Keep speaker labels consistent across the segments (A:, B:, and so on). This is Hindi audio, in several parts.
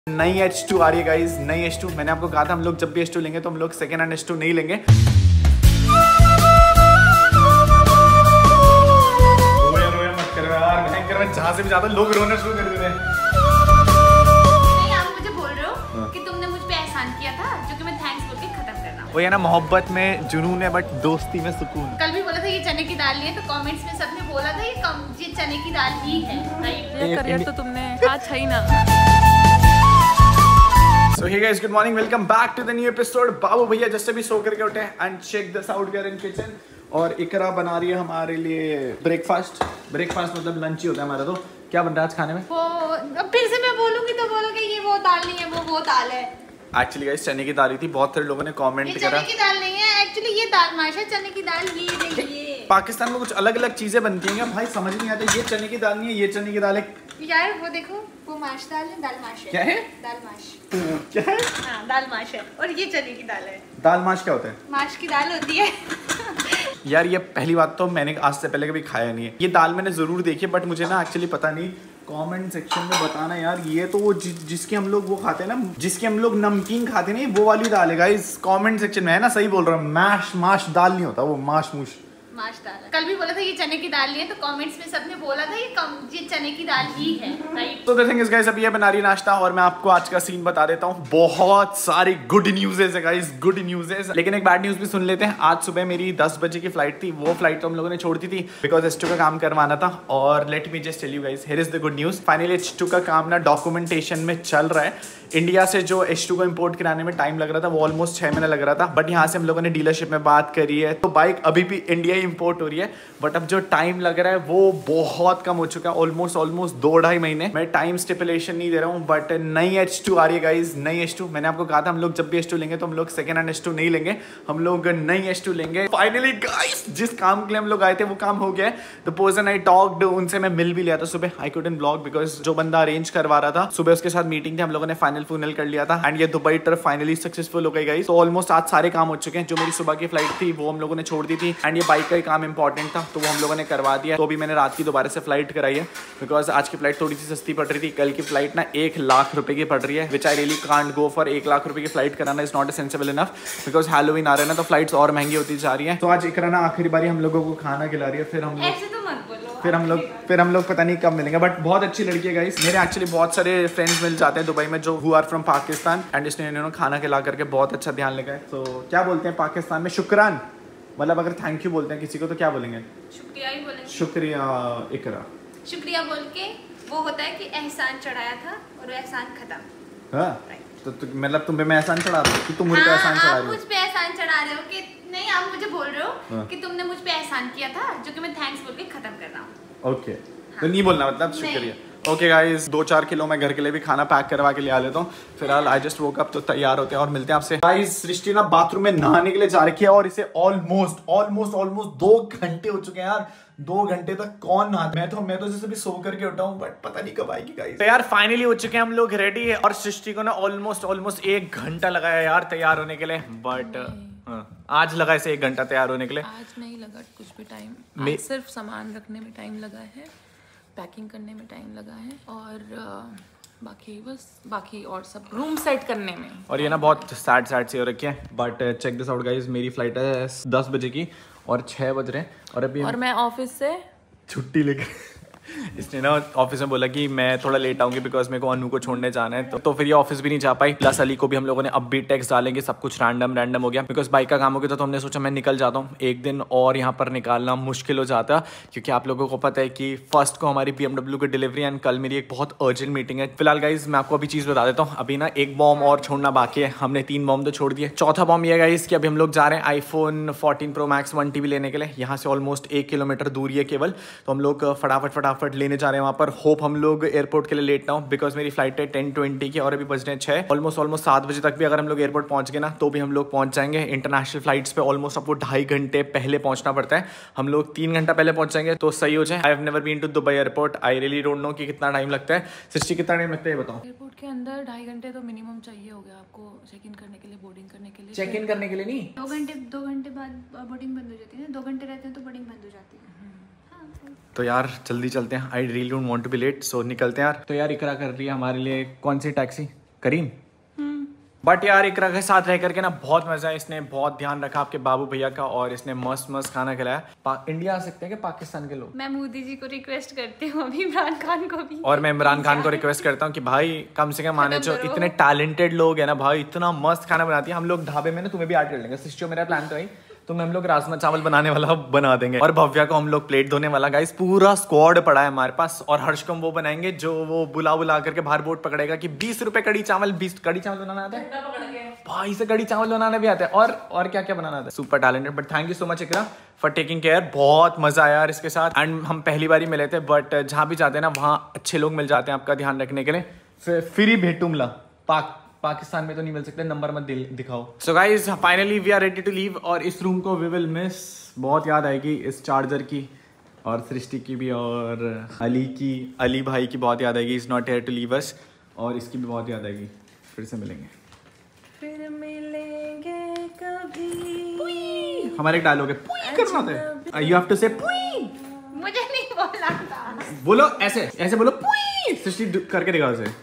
A: नई H2 आ रही है गाइस, नई H2। मैंने आपको कहा था हम लोग जब भी H2 लेंगे तो हम लोग सेकेंड हैंड H2 नहीं लेंगे। रोया मत करो यार, भयंकर में जहाँ से भी ज्यादा लोग रोना शुरू कर देते हैं।
B: नहीं, आप मुझे बोल रहे हो कि तुमने मुझ पे एहसान किया था, जो कि मैं थैंक्स बोल के खत्म कर रहा हूँ।
A: वो है ना, मोहब्बत में जुनून है बट दोस्ती में सुकून।
B: कल भी बोला था ये चने की दाल नहीं है, तो कमेंट्स में सबने बोला था ये चने की दाल ही है।
C: ये करियर तो तुमने आज है ही ना।
A: So hey guys, good morning, welcome back to the new episode। बाबू भैया जस्ट अभी सो करके उठे and check this out, we are in kitchen और इकरा बना रही है हमारे लिए ब्रेकफास्ट। ब्रेकफास्ट मतलब लंच ही होता है हमारा। तो क्या बन रहा है आज खाने में?
B: वो फिर से मैं बोलूंगी तो बोलोगे ये वो दाल नहीं है, वो दाल है।
A: एक्चुअली गाइस चने की दाल ही थी। बहुत सारे लोगों ने कमेंट करा
B: चने की दाल नहीं है, एक्चुअली ये दाल माश है। चने की दाल ये देखिए।
A: पाकिस्तान में कुछ अलग अलग चीजें बनती हैं क्या भाई? समझ नहीं आता। ये चने की दाल नहीं है, ये चने की दाल है
B: यार। वो देखो, वो माश दाल है, दाल माश है।
A: क्या है?
B: दाल माश।
A: क्या है?
B: हाँ, दाल माश है। और ये चने की दाल है।
A: दाल माश क्या होता है?
B: माश की दाल होती है।
A: यार ये पहली बात तो मैंने आज से पहले कभी खाया नहीं है। ये दाल मैंने जरूर देखी है बट मुझे ना एक्चुअली पता नहीं। कमेंट सेक्शन में बताना यार। ये तो वो जिसके हम लोग वो खाते हैं ना, जिसके हम लोग नमकीन खाते नहीं, वो वाली दाल है गाइस। कमेंट सेक्शन में है ना, सही बोल रहा हूँ। मैश माश दाल नहीं होता, वो माश मूश
B: माश दाल है। कल भी बोला था ये चने की दाल नहीं है, तो कमेंट्स में सबने बोला था ये चने की दाल ही है। राइट।
A: तो द थिंग इज गाइस, अभी ये बना रही नाश्ता और मैं आपको आज का सीन बता देता हूँ। बहुत सारी गुड न्यूज़ है गाइस, गुड न्यूज़ है। लेकिन एक बैड न्यूज़ भी सुन लेते हैं। आज सुबह मेरी 10 बजे की फ्लाइट थी। वो फ्लाइट तो हम लोगों ने छोड़ दी थी बिकॉज H2 का काम करवाना था। और let me just tell you guys, here is the good news. Finally H2 का काम ना डॉक्यूमेंटेशन में चल रहा है। इंडिया से जो H2 को इंपोर्ट कराने में टाइम लग रहा था वो ऑलमोस्ट 6 महीने लग रहा था। बट यहाँ से हम लोगों ने डीलरशिप में बात करी है तो बाइक अभी भी इंडिया ही इंपोर्ट हो रही है। बट अब जो टाइम लग रहा है वो बहुत कम हो चुका है। ऑलमोस्ट 2-2.5 महीने। मैं टाइम स्टिपुलेशन नहीं दे रहा हूँ बट नई H2 आ रही है गाइज, नई H2। मैंने आपको कहा था हम लोग जब भी H2 लेंगे तो हम लोग सेकेंड हैंड H2 नहीं लेंगे, हम लोग नई H2 लेंगे। फाइनली गाइज, जिस काम के लिए हम लोग आए थे वो काम हो गया है। द पर्सन आई टॉक्ड, उनसे मैं मिल भी लिया था सुबह। आई कुडंट ब्लॉग बिकॉज जो बंदा अरेंज करवा रहा था सुबह उसके साथ मीटिंग थी, हम लोगों ने फाइनल कर लिया था एंड ये दुबई ट्रिप फाइनली सक्सेसफुल हो गई गाइस। तो ऑलमोस्ट आज सारे काम हो चुके हैं। जो मेरी सुबह की फ्लाइट थी वो हम लोगों ने छोड़ दी थी एंड ये बाइक का ही काम इंपॉर्टेंट था तो वो हम लोगों ने करवा दिया। तो अभी मैंने रात की दोबारा से फ्लाइट कराई है बिकॉज आज की फ्लाइट थोड़ी सी सस्ती पड़ रही थी। कल की फ्लाइट ना 1 लाख रुपए की पड़ रही है, which I really can't go for. 1 lakh रुपए की फ्लाइट कराना is not a sensible enough because halloween आ रहा है ना, तो फ्लाइट्स और महंगी होती जा रही है। तो आज इकरा ना आखिरी बारी हम लोगों को खाना खिला रही है। फिर हम लोग पता नहीं कब मिलेंगे। बट बहुत अच्छी लड़की है गाइस। मेरे एक्चुअली बहुत सारे फ्रेंड्स मिल जाते हैं दुबई में जो who are from Pakistan and इसने इन्होंने खाना खिला करके बहुत अच्छा ध्यान लगा है। तो क्या बोलते हैं पाकिस्तान में? शुक्रान। मतलब अगर थैंक यू बोलते हैं किसी को तो क्या बोलेंगे?
B: शुक्रिया ही बोलेंगे।
A: शुक्रिया इकरा।
B: शुक्रिया बोल के वो होता है कि एहसान चढ़ाया था और एहसान खत्म।
A: हाँ तो मतलब तुम पे मैं एहसान चढ़ा रहा हूँ कि तुम मुझे पे एहसान चढ़ा रही हो?
B: मुझ पे एहसान चढ़ा रहे हो कि नहीं? आप मुझे बोल रहे हो कि तुमने मुझ पे एहसान किया था, जो कि मैं थैंक्स बोल के खत्म कर रहा हूँ।
A: ओके। तो नहीं बोलना मतलब शुक्रिया। ओके गाइस, 2-4 किलो मैं घर के लिए भी खाना पैक करवा के ले आ लेता हूँ। फिलहाल आई जस्ट वोक अप, तो तैयार होते हैं और मिलते हैं आपसे। गाइस सृष्टि ना बाथरूम में नहाने के लिए जा रखी है और इसे ऑलमोस्ट 2 घंटे हो चुके हैं यार। 2 घंटे तक कौन नहा? मैं तो जैसे भी सो करके उठा हूँ बट पता नहीं कब आएगी गाइस। तो यार फाइनली हो चुके हैं हम लोग रेडी और सृष्टि को ना ऑलमोस्ट 1 घंटा लगाया यार तैयार होने के लिए। बट आज लगा इसे 1 घंटा तैयार होने के लिए।
C: आज नहीं लगा कुछ भी टाइम, सिर्फ सामान रखने में टाइम लगा है, पैकिंग करने में टाइम लगा है और बाकी और सब रूम सेट करने में।
A: और ये ना बहुत सैड सी हो रखी है but check this out guys, मेरी फ्लाइट है 10 बजे की और 6 बज रहे हैं और अभी
C: और मैं ऑफिस से
A: छुट्टी लेकर इसने ना ऑफिस में बोला कि मैं थोड़ा लेट आऊंगी बिकॉज मेरे को अनु को छोड़ने जाना है। तो फिर ये ऑफिस भी नहीं जा पाई। प्लस अली को भी हम लोगों ने अब भी टेक्स्ट डालेंगे, सब कुछ रैंडम हो गया बिकॉज बाइक का काम हो गया। तो हमने सोचा मैं निकल जाता हूँ। 1 दिन और यहाँ पर निकालना मुश्किल हो जाता क्योंकि आप लोगों को पता है कि फर्स्ट को हमारी BMW की डिलीवरी एंड कल मेरी एक बहुत अर्जेंट मीटिंग है। फिलहाल गाइज मैं आपको अभी चीज़ बता देता हूँ। अभी ना 1 बॉम्ब और छोड़ना बाकी है। हमने 3 बॉम्ब तो छोड़ दिए। चौथा बॉम्ब ये गाइज कि अभी हम लोग जा रहे हैं iPhone 14 Pro Max 1 TB लेने के लिए। यहाँ से ऑलमोस्ट 1 किलोमीटर दूरी है केवल। तो हम लोग फटाफट लेने जा रहे हैं वहाँ पर। होप हम लोग एयरपोर्ट के लिए लेट ना हो बिकॉज मेरी फ्लाइट है 10:20 की और अभी बजने 6। ऑलमोस्ट 7 बजे तक भी अगर हम लोग एयरपोर्ट पहुंच गए ना तो भी हम लोग पहुंच जाएंगे। इंटरनेशनल फ्लाइट्स पे ऑलमोस्ट आपको 2.5 घंटे पहले पहुंचना पड़ता है। हम लोग 3 घंटा पहले पहुंच जाएंगे तो सही हो जाए। I have never been to Dubai airport. I really don't know कि कितना टाइम लगता है। सृष्टि कितना टाइम लगता है ये बताओ?
C: एयरपोर्ट के अंदर 2.5 घंटे तो मिनिमम चाहिए होगा आपको चेक इन करने के लिए, बोर्डिंग करने के लिए।
A: चेक इन करने के लिए नहीं,
B: 2 घंटे बाद बोर्डिंग बंद हो जाती है। 2 घंटे रहते हैं तो बोर्डिंग बंद हो जाती है।
A: तो यार जल्दी चलते हैं। I really don't want to be late, so निकलते हैं यार। तो यार इकरा कर रही है हमारे लिए कौन सी टैक्सी? करीम। बट यार इकरा के साथ रह करके ना बहुत मजा है। इसने बहुत ध्यान रखा आपके बाबू भैया का और इसने मस्त मस्त खाना खिलाया। इंडिया आ सकते हैं कि पाकिस्तान के लोग?
B: मैं मोदी जी को रिक्वेस्ट करती हूँ, अभी इमरान खान को भी।
A: और मैं इमरान खान को रिक्वेस्ट करता हूँ कि भाई कम से कम आने जो इतने टैलेंटेड लोग हैं ना भाई, इतना मस्त खाना बनाती है। हम लोग ढाबे में ना तुम्हें भी ऐड कर लेंगे। सिस्टो मेरा प्लान तो है तो हम लोग राजमा चावल बनाने वाला बना देंगे और भव्या को हम लोग प्लेट धोने वाला। गाइस पूरा स्क्वाड पड़ा है हमारे पास। और हर्ष को हम वो बनाएंगे जो वो बुला करके बाहर बोर्ड पकड़ेगा कि 20 रुपए कड़ी चावल। 20 कड़ी चावल बनाना आता है भाई से, कड़ी चावल बनाना भी आता है और क्या क्या बनाना आता है। Super talented. But thank you so much Iqra for taking care. बहुत मजा आया यार इसके साथ। एंड हम पहली बार ही मिले थे बट जहाँ भी जाते हैं ना वहाँ अच्छे लोग मिल जाते हैं आपका ध्यान रखने के लिए। फ्री भेटूमला पाकिस्तान में तो नहीं मिल सकते, नंबर मत दिखाओ। So guys finally we are ready to leave और इस रूम को वी विल मिस। बहुत याद आएगी इस चार्जर की और सृष्टि की भी और अली भाई की बहुत याद आएगी। Is not here to leave us. और इसकी भी बहुत याद आएगी। फिर से मिलेंगे,
C: फिर मिलेंगे कभी।
A: हमारे एक डायलॉग है पुई करना होता है। यू हैव टू से पुई।
B: मुझे नहीं बोलना था।
A: बोलो ऐसे बोलो पुई। सृष्टि करके दिखाओ उसे।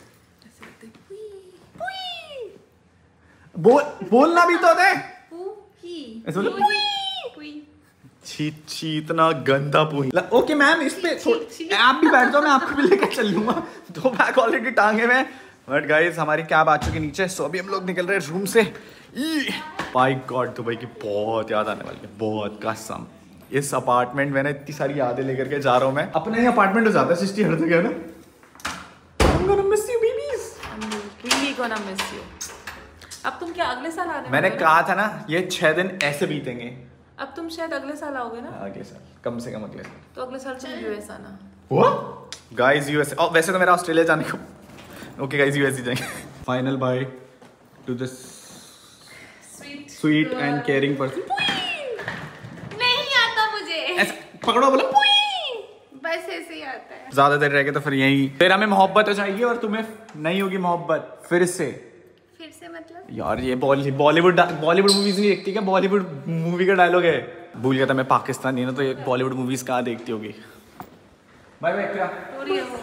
A: बोलना भी तो दे। ऐसे बोलो पुई। छी इतना गंदा पुई। ओके मैम इस पे आप भी बैठ जाओ, मैं आपको भी लेकर चल लूंगा। 2 बैग ऑलरेडी टांगे में। बट गाइस हमारी कैब आ चुकी नीचे। सो अभी हम लोग निकल रहे हैं रूम से। माय गॉड दुबई की बहुत याद आने वाली है, बहुत कसम। इस अपार्टमेंट में ना इतनी सारी यादें लेकर के जा रहा हूँ मैं। अपने ही अपार्टमेंट हो जाता है सृष्टि हर जगह ना। I'm gonna miss you babies.
C: I'm really gonna miss you. अब तुम क्या अगले साल आ रहे हो?
A: मैंने कहा था ना ये 6 दिन ऐसे बीतेंगे।
C: अब तुम शायद अगले साल आओगे ना?
A: अगले साल, कम से कम अगले साल।
C: तो अगले साल चल यूएस आना।
A: गाइस यूएस वैसे तो मेरा ऑस्ट्रेलिया जाने को। ओके गाइस यूएस ही जाएंगे। Final bye to this sweet and caring person.
B: नहीं आता मुझे।
A: ऐसे पकड़ो बोलो
B: बस ऐसे ही आता है।
A: ज्यादा देर रह गए तो फिर यही फिर हमें मोहब्बत हो जाएगी और तुम्हें नहीं होगी मोहब्बत फिर से
B: मतलब
A: यार। ये बॉलीवुड मूवीज नहीं देखती क्या? बॉलीवुड मूवी का डायलॉग है। भूल गया था मैं पाकिस्तानी ना, तो ये बॉलीवुड मूवीज कहाँ देखती होगी। बाय बाय क्या
C: हो रही है वो?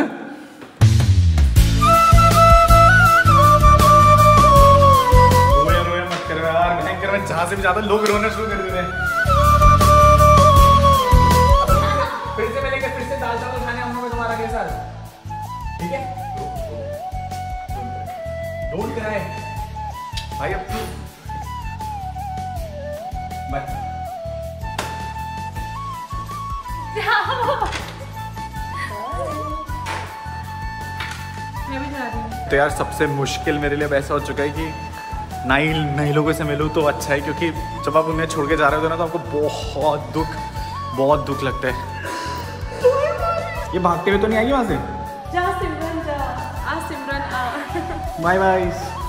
A: रोया मत करो यार, भयंकर में जहाँ से भी ज्यादा लोग रोना शुरू कर देते हैं। फिर से मिलेंगे, फिर से दाल चावल खाने आऊंगा मैं तुम्हारा के साथ, ठीक है? डोंट क्राई भाई। अब बाय।
C: मैं भी जा रही हूँ।
A: तो यार सबसे मुश्किल मेरे लिए ऐसा हो चुका है कि नए लोगों से मिलूँ तो अच्छा है, क्योंकि जब आप उन्हें छोड़ के जा रहे होते ना तो आपको बहुत दुख लगता है। ये भागते हुए तो नहीं आएगी वहां से?
C: जा सिमरन जा, आ सिमरन आ।
A: Bye bye.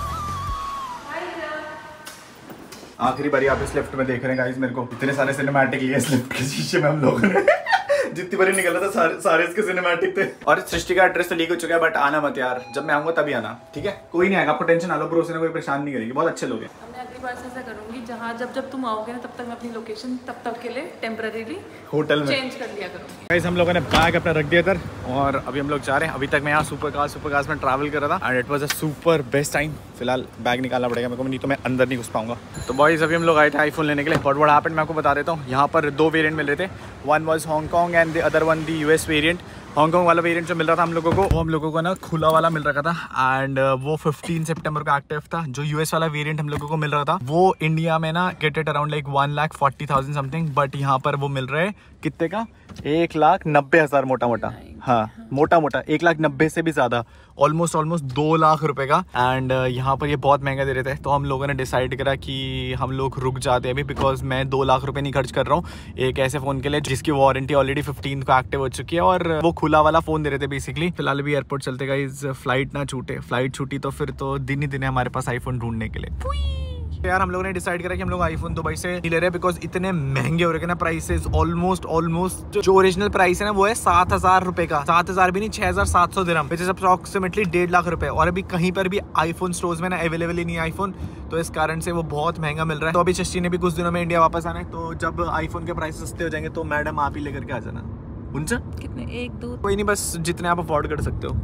A: आखिरी बारी आप इस लिफ्ट में देख रहे हैं गाइस। मेरे को इतने सारे सिनेमैटिक लिए इस लिफ्ट के शीशे में हम लोगों ने। जितनी बारी निकला था सारे इसके सिनेमैटिक थे। और सृष्टि का एड्रेस तो लीक हो चुका है, बट आना मत यार, जब मैं आऊंगा तभी आना, ठीक है? कोई नहीं आएगा, आपको टेंशन ना लो, ब्रो से कोई परेशान नहीं करेगी, बहुत अच्छे लोग हैं।
C: मैं अगली बार से ऐसा करूंगी, जहाँ जब तुम आओगे ना तब तक मैं अपनी लोकेशन तब तक के लिए टेम्पररीली
A: होटल में
C: चेंज कर लिया करूंगी।
A: गाइस हम लोगों ने बैग अपना रख दिया इधर और अभी हम लोग जा रहे हैं। अभी तक मैं यहाँ सुपरकार्स में ट्रैवल कर रहा था and it was a super best time. फिलहाल बैग निकालना पड़ेगा मेरे को, नहीं तो मैं अंदर नहीं घुस पाऊंगा। तो बॉयज अभी हम लोग आए थे आईफोन लेने के लिए। बट व्हाट हैपेंड मैं आपको बता देता हूँ। यहाँ पर 2 वेरिएंट मिल रहे थे। One was Hong Kong and the other one the US variant. Hong Kong वाला वेरिएंट जो मिल रहा था हम लोगों को, वो हम लोगों को ना खुला वाला मिल रखा था एंड वो 15 सितंबर को एक्टिव था। जो यूएस वाला वेरिएंट हम लोगों को मिल रहा था वो इंडिया में ना get it around like 1,40,000 something, but यहाँ पर वो मिल रहे कितने का? 1,90,000 मोटा। हाँ मोटा 1,90,000 से भी ज्यादा, ऑलमोस्ट 2 लाख रुपए का। एंड यहाँ पर ये बहुत महंगा दे रहे थे, तो हम लोगों ने डिसाइड करा कि हम लोग रुक जाते हैं अभी, बिकॉज मैं 2 लाख रुपए नहीं खर्च कर रहा हूँ एक ऐसे फोन के लिए जिसकी वारंटी ऑलरेडी 15 को एक्टिव हो चुकी है और वो खुला वाला फोन दे रहे थे बेसिकली। फिलहाल भी एयरपोर्ट चलते गाइस, फ्लाइट ना छूटे। फ्लाइट छूटी तो फिर तो दिन ही दिन है हमारे पास आईफोन ढूंढने के लिए। यार हम लोगों ने डिसाइड करा कि हम लोग आईफोन दुबई से नहीं ले रहे, बिकॉज इतने महंगे हो रहे हैं ना प्राइसेस। ऑलमोस्ट जो ओरिजिनल प्राइस है ना वो है 7,000 रुपए का। 7,000 भी नहीं, 6,700 dirham, which is approximately 1.5 lakh रुपए। और अभी कहीं पर भी आईफोन स्टोर्स में ना अवेलेबल ही नहीं है आईफोन, तो इस कारण से वो बहुत महंगा मिल रहा है। तो अभी चष्टी ने भी कुछ दिनों में इंडिया वापस आना है, तो जब आईफोन के प्राइस सस्ते हो जाएंगे तो मैडम आप ही लेकर के आ जाना। उनसे
C: कितने? 1 2
A: कोई नहीं, बस जितने आप अफोर्ड कर सकते हो।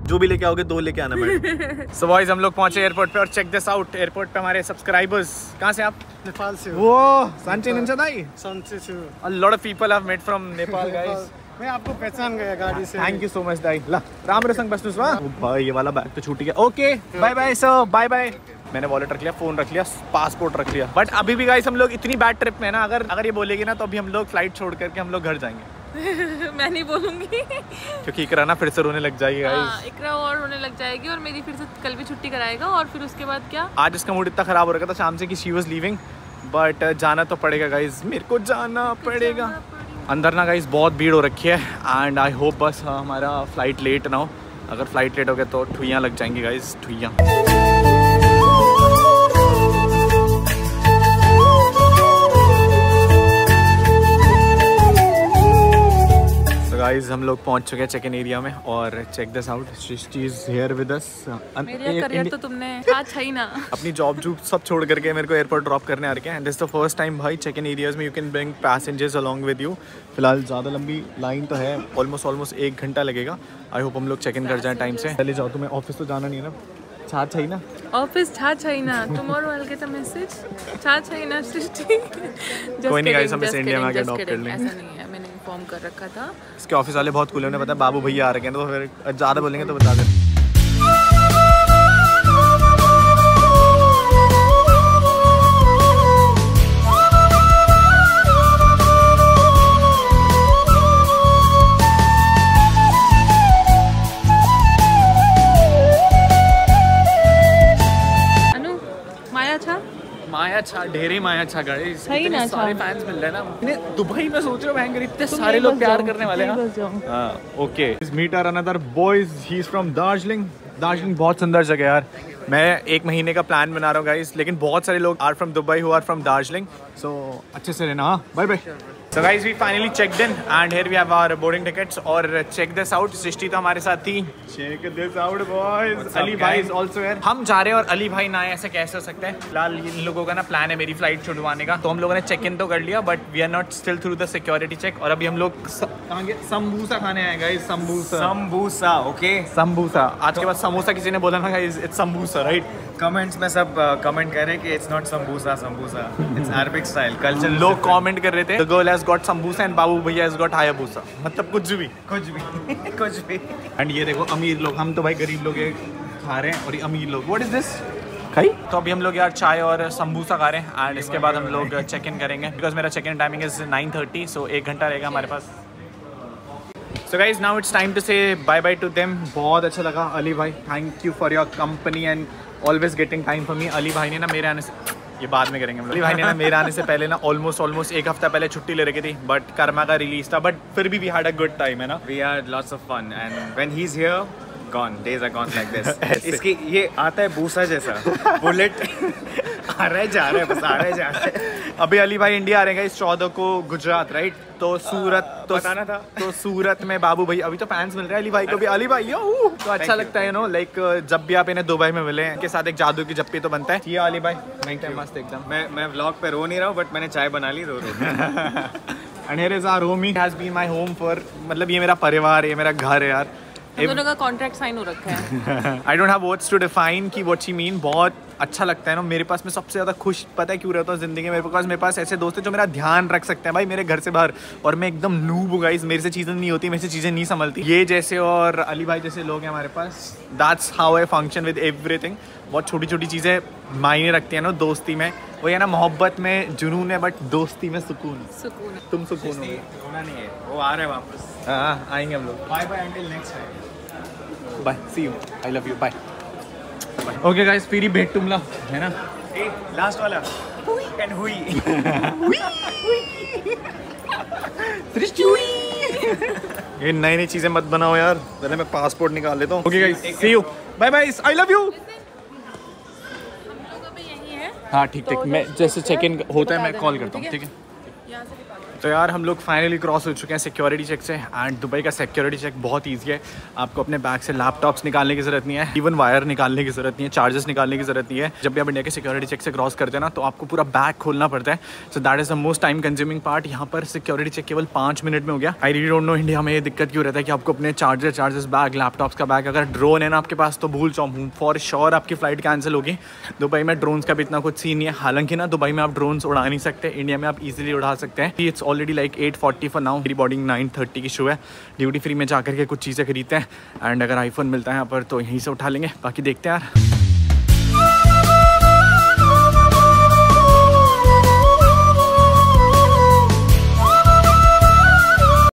A: जो भी लेके आओगे 2 लेके आना मैडम। सो बॉयज हम लोग पहुंचे एयरपोर्ट पे और चेक दिस आउट, एयरपोर्ट पे हमारे सब्सक्राइबर्स। कहाँ से आप?
D: नेपाल से।
A: वो सांचे निंचादाई। A lot of people have met from Nepal guys.
D: मैं आपको पहचान गया गाड़ी से।
A: थैंक यू सो मच दाई। ला राम रसंग बसनुस वा भाई, ये वाला बैग तो छूट गया। Okay bye bye sir, bye bye. मैंने वॉलेट रख लिया, फोन रख लिया, पासपोर्ट रख लिया। बट अभी भी गाइस हम लोग इतनी बैड ट्रिप में है ना, अगर ये बोलेगी ना तो अभी हम लोग फ्लाइट छोड़ करके हम लोग घर जाएंगे।
C: मैं नहीं बोलूंगी
A: क्योंकि इकरा ना फिर से रोने लग जाएगी गाइस।
C: इकरा और रोने लग जाएगी और मेरी फिर से कल भी छुट्टी कराएगा और फिर उसके बाद क्या।
A: आज इसका मूड इतना खराब हो रखा था शाम से कि शी वाज लीविंग, बट जाना तो पड़ेगा गाइस, मेरे को जाना पड़ेगा। अंदर ना गाइस बहुत भीड़ हो रखी है एंड आई होप बस हमारा फ्लाइट लेट ना हो। अगर फ्लाइट लेट हो गया तो ठुइयाँ लग जाएंगी गाइस, ठुइयाँ। गाइस हम लोग पहुंच चुके हैं चेक इन एरिया में और check this out, Srishti is here with us.
C: मेरा करियर तो तुमने आज है ही ना।
A: अपनी जॉब सब छोड़ करके मेरे को एयरपोर्ट ड्रॉप करने आ रखे हैं। दिस द फर्स्ट टाइम भाई चेक इन एरियाज में you can bring passengers along with you. फिलहाल ज़्यादा लंबी लाइन तो है, ऑलमोस्ट 1 घंटा लगेगा। आई होप हम लोग चेक इन कर जाएं टाइम से। चले जाओ, तुम्हें ऑफिस तो जाना नहीं है ना? छा चाहिए ना
C: ऑफिस, छा चाहिए ना। Tomorrow I will get a message, छा चाहिए ना सृष्टि।
A: कोई नहीं गाइस, हम इस इंडिया में आके अडॉप्ट कर लेंगे।
C: ऐसा नहीं है, मैंने इन्फॉर्म कर रखा था।
A: इसके ऑफिस वाले बहुत कूल हैं, उन्हें पता है बाबू भैया आ रखे हैं, तो फिर ज़्यादा बोलेंगे तो बता दें। माया छा, ढेरे माया छा गाइस, इतने सारे फैंस मिल रहे हैं ना। इन्हें दुबई में सोच रहे हो भयंकर, इतने सारे लोग प्यार करने वाले हैं। Okay meet our another boys, he is from Darjeeling. Darjeeling बहुत सुंदर जगह यार। मैं 1 महीने का प्लान बना रहा हूँ गाइस, लेकिन बहुत सारे लोग are from Dubai who are from Darjeeling, so अच्छे से रहना। Bye bye. So guys, we finally checked in and here we have our boarding tickets और check this out, सृष्टि तो हमारे साथ थी। Check this out boys। Ali भाई is also here। हम जा रहे हैं और अली भाई ना ऐसे कैसे हो सकता है। फिलहाल इन लोगों का ना प्लान है मेरी फ्लाइट छुड़वाने का, तो हम लोगों ने चेक इन तो कर लिया but we are not still through the security check. और अभी हम लोग कहाँ गए? समबूसा खाने आए गाइस, समबूसा। ओके समबूसा। आज के बाद समोसा किसी ने बोला ना guys, it's sambusa right.
D: Comments में सब कमेंट कर रहे हैं कि it's not sambusa, it's Arabic style culture.
A: लोग कमेंट कर रहे थे the girl has got sambusa and बाबू भैया हैज गॉट हायाबूसा, मतलब कुछ भी कुछ भी। एंड ये देखो अमीर लोग, हम तो भाई गरीब लोग खा रहे हैं और ये अमीर लोग। व्हाट इज दिस खाई? तो अभी हम लोग यार चाय और समबूसा खा रहे हैं एंड इसके बाद हम लोग चेक इन करेंगे बिकॉज मेरा check in timing is 9:30, so 1 घंटा रहेगा हमारे पास। So guys, now it's time to say bye bye to them। बहुत अच्छा लगा अली भाई, thank you for your company and always getting time for me. Ali भाई ने ना मेरे आने से, ये बाद में करेंगे हम लोग। अली भाई ने ना मेरे आने से पहले ना ऑलमोस्ट 1 हफ्ता पहले छुट्टी ले रखी थी, बट कर्मा का रिलीज था, बट फिर भी we had a good time है ना।
D: We had lots of fun and when he is here gone, days are gone like this. इसकी ये आता है भूसा जैसा बुलेट आ रहा है जा रहा है, बस आ रहा है जा रहा है।
A: अभी अली भाई इंडिया आ रहे हैं इस 14 को गुजरात राइट, तो सूरत तो
D: बताना था।
A: तो सूरत में बाबू भाई, अभी तो फैंस मिल रहे हैं अली भाई को भी। अली भाई तो अच्छा लगता है नो, लाइक जब भी आप इन्हें दुबई में मिले के साथ एक जादू की जप्पी तो बनता है। ये अली भाई मस्त एकदम।
D: मैं व्लॉग पे रो नहीं रहा हूँ बट मैंने चाय बना ली, रो
A: and here is our home, he has been my home for, मतलब ये मेरा परिवार, ये मेरा घर है यार।
C: हम दोनों का कॉन्ट्रैक्ट साइन हो रखा है।
A: I don't have words to define कि व्हाट शी मीन। बहुत अच्छा लगता है ना मेरे पास। मैं सबसे ज़्यादा खुश पता है क्यों रहता हूँ ज़िंदगी में, मेरे पास ऐसे दोस्त हैं जो मेरा ध्यान रख सकते हैं भाई मेरे घर से बाहर। और मैं एकदम नूब हूँ गाइस, मेरे से चीज़ें नहीं होती, मेरे से चीज़ें नहीं संभलती। ये जैसे और अली भाई जैसे लोग हैं हमारे पास। That's how I function with everything. बहुत छोटी छोटी चीज़ें मायने रखती हैं ना दोस्ती में। वो है ना मोहब्बत में जुनून है बट दोस्ती में सुकून। तुम सुकून हो,
D: रोना नहीं है। वो आ रहे हैं वापस।
A: हाँ आएंगे हम लोग।
D: Bye bye until next time.
A: Bye, see you, I love you, bye. Okay guys, फिर ही भेंट तुमला है ना।
D: लास्ट वाला एंड हुई
A: ये नई नई चीजें मत बनाओ यार, पहले मैं पासपोर्ट निकाल लेता हूँ। Okay guys, see you, bye bye, I love you. हाँ ठीक ठीक, मैं जैसे चेक इन होता है मैं कॉल करता हूँ, ठीक है। तो यार हम लोग फाइनली क्रॉस हो चुके हैं सिक्योरिटी चेक से। एंड दुबई का सिक्योरिटी चेक बहुत ईजी है। आपको अपने बैग से लैपटॉप्स निकालने की जरूरत नहीं है, इवन वायर निकालने की जरूरत नहीं है, चार्जेस निकालने की जरूरत नहीं है। जब भी आप इंडिया के सिक्योरिटी चेक से क्रॉस करते हैं ना, तो आपको पूरा बैग खोलना पड़ता है। So that is the most time consuming part. यहाँ पर सिक्योरिटी चेक केवल 5 मिनट में हो गया। I really don't know India में ये दिक्कत क्यों रहता है कि आपको अपने चार्जेस बैग, लैपटॉप्स का बैग, अगर ड्रोन है ना आपके पास तो भूल जाऊँ, फॉर श्योर आपकी फ्लाइट कैंसिल होगी। दुबई में ड्रोन्स का भी इतना कुछ सीन नहीं है। हालांकि ना दुबई में आप ड्रोन्स उड़ा नहीं सकते, इंडिया में आप इजीली उड़ा सकते हैं। It's already like 8:40 for now. मेरी बोर्डिंग 9:30 की शो है। ड्यूटी फ्री में जाकर के कुछ चीज़ें खरीदते हैं। एंड अगर आईफोन मिलता है यहाँ पर तो यहीं से उठा लेंगे। बाकी देखते हैं यार।